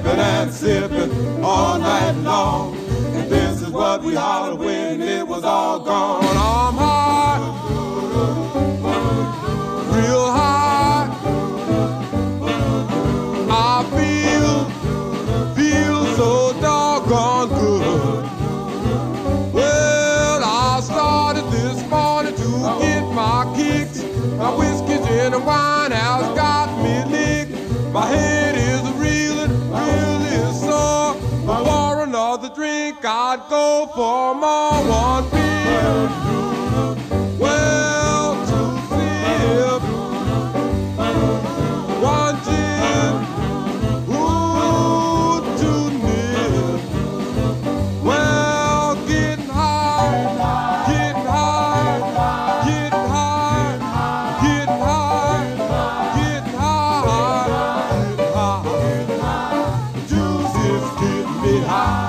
and sipping all night long. And this is what we hollered when it was all gone. I'm high, real high. I feel so doggone good. Well, I started this morning to get my kicks. My whiskey's in a wine house got me licked. My head is reeling, really sore. For another drink, I'd go for more. One beer, well, two sip, one gin, ooh, two nip. Well, getting high, getting high, getting high, getting high, getting high, getting high. Juice is getting me high.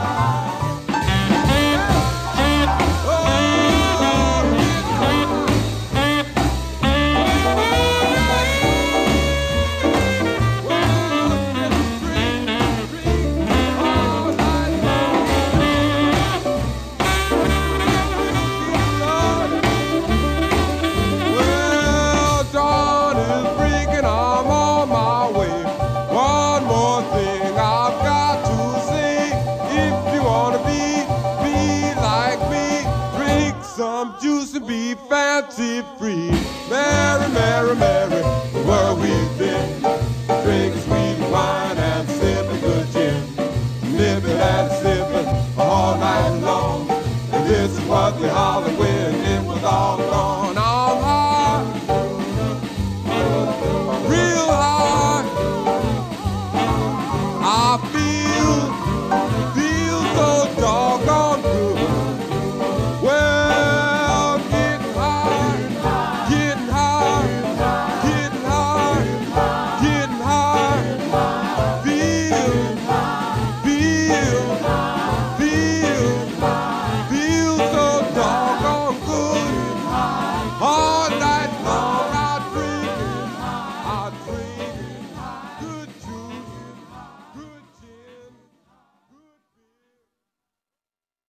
Well, dawn is breaking, I'm on my way. One more thing I've got to say. If you wanna be like me, drink some juice and be fancy free. Merry, merry, merry, the world we